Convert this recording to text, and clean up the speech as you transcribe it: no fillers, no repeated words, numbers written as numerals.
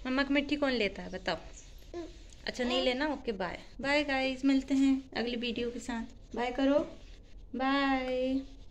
मम्मा की मिट्टी कौन लेता है बताओ। अच्छा नहीं लेना, ओके बाय बाय गाइस, मिलते हैं अगली वीडियो के साथ। बाय करो, बाय।